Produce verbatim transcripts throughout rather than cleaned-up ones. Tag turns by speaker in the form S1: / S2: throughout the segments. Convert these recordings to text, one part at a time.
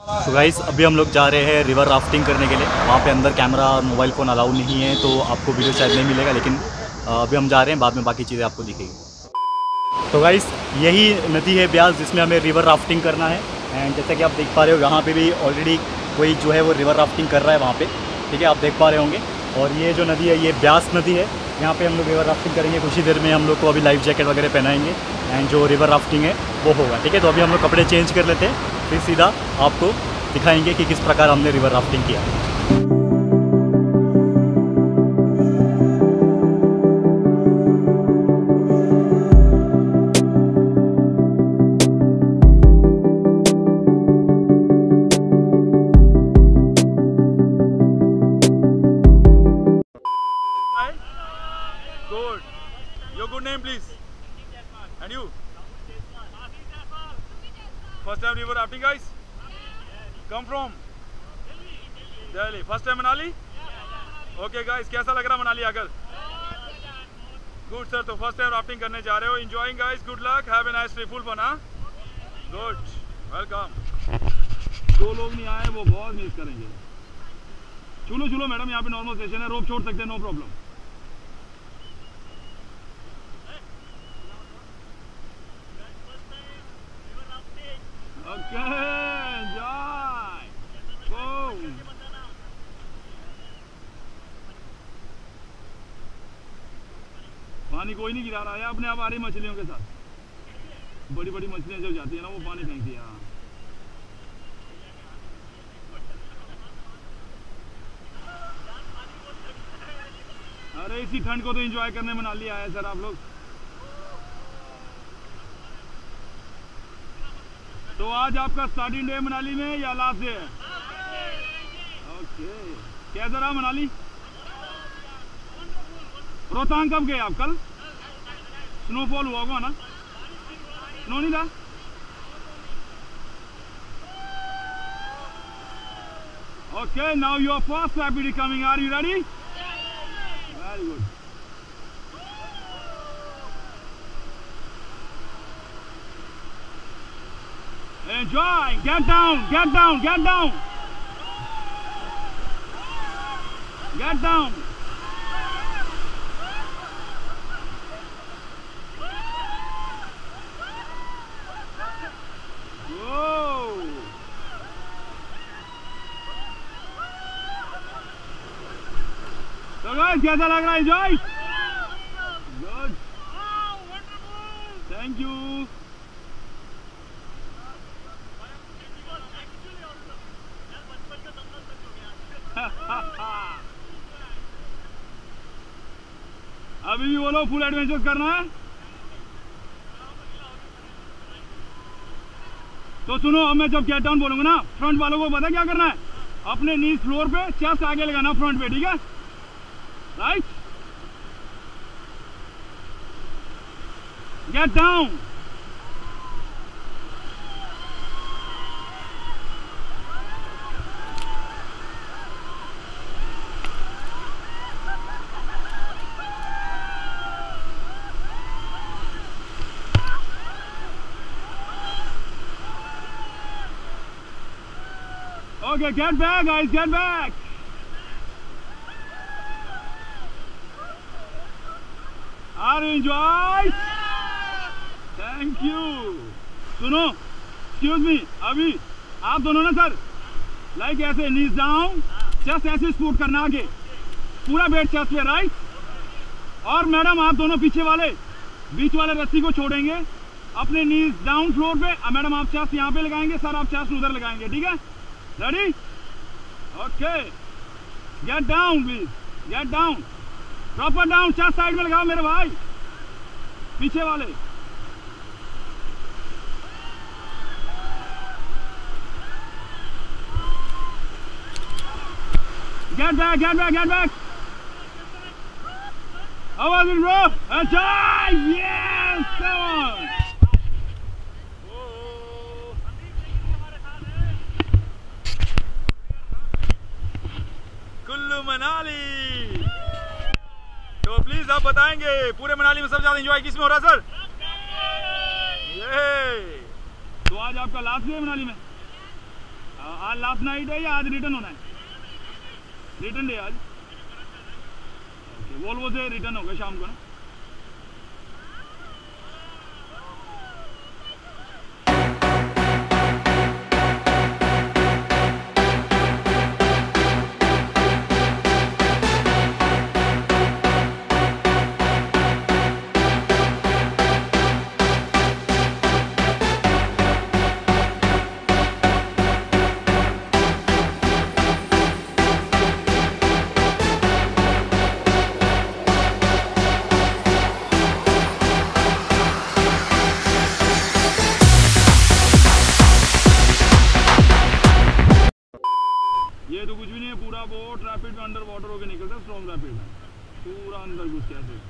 S1: तो गाइस अभी हम लोग जा रहे हैं रिवर राफ्टिंग करने के लिए। वहाँ पे अंदर कैमरा और मोबाइल फ़ोन अलाउ नहीं है, तो आपको वीडियो शायद नहीं मिलेगा, लेकिन अभी हम जा रहे हैं, बाद में बाकी चीज़ें आपको दिखेगी। तो गाइस यही नदी है ब्यास, जिसमें हमें रिवर राफ्टिंग करना है। एंड जैसा कि आप देख पा रहे हो, यहाँ पे भी ऑलरेडी कोई जो है वो रिवर राफ्टिंग कर रहा है वहाँ पे, ठीक है, आप देख पा रहे होंगे। और ये जो नदी है ये ब्यास नदी है, यहाँ पे हम लोग रिवर राफ्टिंग करेंगे। कुछ ही देर में हम लोग को अभी लाइफ जैकेट वगैरह पहनाएंगे एंड जो रिवर राफ्टिंग है वो होगा, ठीक है। तो अभी हम लोग कपड़े चेंज कर लेते हैं, फिर सीधा आपको दिखाएंगे कि किस प्रकार हमने रिवर राफ्टिंग किया।
S2: Good. Your good name, please. And you? First time river rafting, guys? Come from? Delhi. First time Manali? Okay, guys. कैसा लग रहा मनाली आकर? Good, sir. तो first time rafting करने जा रहे हो. Enjoying, guys. Good luck. Have a nice trip. Full fun, हाँ? Good. Welcome. दो लोग नहीं आए, वो बहुत मिस करेंगे. चलो चलो मैडम, यहाँ पे नॉर्मल सेशन है, रोप छोड़ सकते हैं, no problem. Okay, enjoy. Go. पानी कोई नहीं गिरा रहा है, अपने आप आ रही मछलियों के साथ। बड़ी बड़ी मछलियां जब जाती है ना, वो पानी फेंकती है। अरे इसी ठंड को तो एंजॉय करने मनाली आए सर आप लोग। तो आज आपका स्टार्टिंग डे मनाली में या लास्ट डे है? ओके, कैसा रहा मनाली? रोहतांग कब गए आप? कल स्नोफॉल हुआ होगा ना? स्नो नहीं था? Okay, now your first rapid coming, are you ready? Very good. Enjoy. Get down. Get down. Get down. Get down. Whoa. So guys, कैसा लग रहा है? Enjoy. Good. Thank you. अभी भी बोलो, फुल एडवेंचर करना है तो सुनो। अब मैं जब गेट डाउन बोलूंगा ना, फ्रंट वालों को पता क्या करना है? अपने नीज फ्लोर पे, चेस्ट आगे लगाना फ्रंट पे, ठीक है? Right, get down. Okay, get back, guys, get back. Are you enjoying? Thank you. सुनो, excuse me, अभी आप दोनों ना सर, लाइक ऐसे नीज डाउन, चेस्ट ऐसे सपोर्ट करना आगे, पूरा वेट चेस्ट पे, राइट? और मैडम आप दोनों पीछे वाले बीच वाले रस्सी को छोड़ेंगे, अपने नीज डाउन फ्लोर पे. मैडम आप चेस्ट यहाँ पे लगाएंगे, सर आप चेस्ट उधर लगाएंगे, ठीक है? Ready? Okay. Get down, please. Get down. Proper down. Chest side में लगाओ मेरे भाई, पीछे वाले. Get back, get back, get back. How was it, bro? Enjoy! Yes! Come on! Kullu Manali. तो प्लीज आप बताएंगे पूरे मनाली में सबसे ज्यादा एंजॉय किस में हो रहा है सर? ये तो आज आपका लास्ट डे है मनाली में. आज लास्ट नाइट है या आज रिटर्न होना है? रिटर्न डे आज। ओके, वोल्वो से रिटर्न होगा शाम को ना। ये तो कुछ भी नहीं है, पूरा बोट रैपिड में अंडर वाटर होकर निकलता है, स्ट्रॉन्ग रैपिड में पूरा अंदर घुस के ऐसे।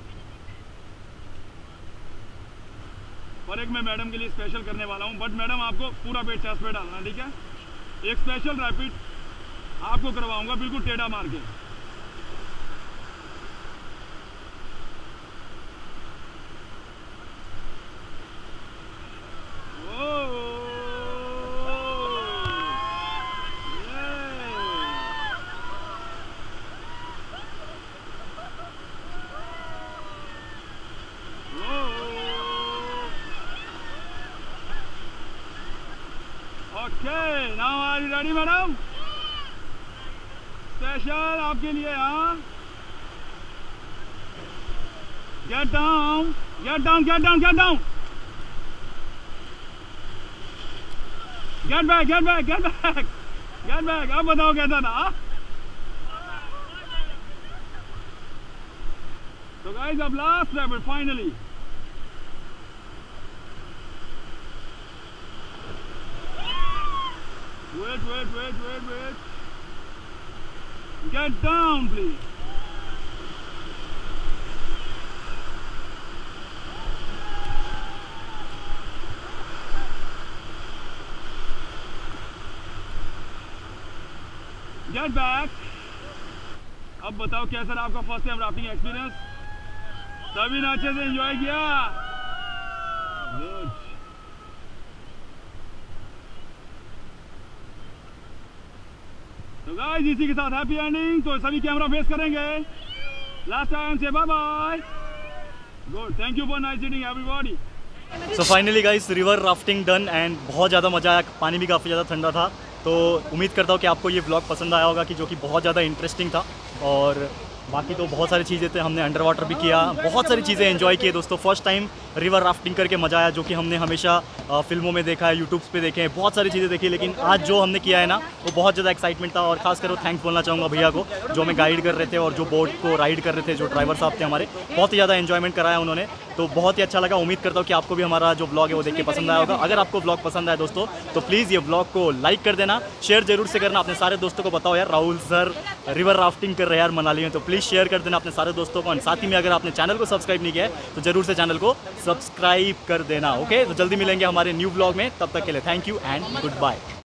S2: और एक मैं मैडम के लिए स्पेशल करने वाला हूँ, बट मैडम आपको पूरा पेट चेस्ट पे डालना है, ठीक है? एक स्पेशल रैपिड आपको करवाऊंगा बिल्कुल टेढ़ा मार के। Okay, now are you ready, madam? Special आपके लिए हाँ. Get down, get down, get down, get down. Get back, get back, get back, get back. अब बताओ कैसा था? So guys, अब last rapid finally. Wait, wait, wait, wait, wait. Get down, please. Get back. अब बताओ कैसा रहा आपका फर्स्ट टाइम राफ्टिंग एक्सपीरियंस? सभी ने अच्छे से एंजॉय किया? गुड। तो गाइस इसी के साथ हैप्पी एंडिंग। तो सभी कैमरा फेस करेंगे। लास्ट टाइम से bye bye. Good, thank you for nice eating everybody.
S1: So finally guys river rafting done and बहुत ज़्यादा मज़ा आया। पानी भी काफ़ी ज़्यादा ठंडा था। तो उम्मीद करता हूँ कि आपको ये व्लॉग पसंद आया होगा, कि जो कि बहुत ज़्यादा इंटरेस्टिंग था। और बाकी तो बहुत सारी चीज़ें थे, हमने अंडर वाटर भी किया, बहुत सारी चीज़ें एंजॉय किए दोस्तों। फर्स्ट टाइम रिवर राफ्टिंग करके मज़ा आया, जो कि हमने हमेशा फिल्मों में देखा है, यूट्यूब पे देखे हैं, बहुत सारी चीज़ें देखी, लेकिन आज जो हमने किया है ना वो बहुत ज़्यादा एक्साइटमेंट था। और खासकर थैंक्स बोलना चाहूँगा भैया को, जो हमें गाइड कर रहे थे और जो बोट को राइड कर रहे थे, जो ड्राइवर साहब थे हमारे, बहुत ही ज़्यादा एंजॉयमेंट कराया उन्होंने। तो बहुत ही अच्छा लगा। उम्मीद करता हूँ कि आपको भी हमारा जो ब्लॉग है वो देख के पसंद आया होगा। अगर आपको ब्लॉग पसंद आया दोस्तों तो प्लीज़ ये ब्लॉग को लाइक कर देना, शेयर जरूर से करना, अपने सारे दोस्तों को बताओ यार राहुल सर रिवर राफ्टिंग कर रहे हैं यार मनाली में। तो प्लीज़ शेयर कर देना अपने सारे दोस्तों को। और साथ ही में अगर आपने चैनल को सब्सक्राइब नहीं किया है तो जरूर से चैनल को सब्सक्राइब कर देना। ओके, तो जल्दी मिलेंगे हमारे न्यू ब्लॉग में। तब तक के लिए thank you and good bye.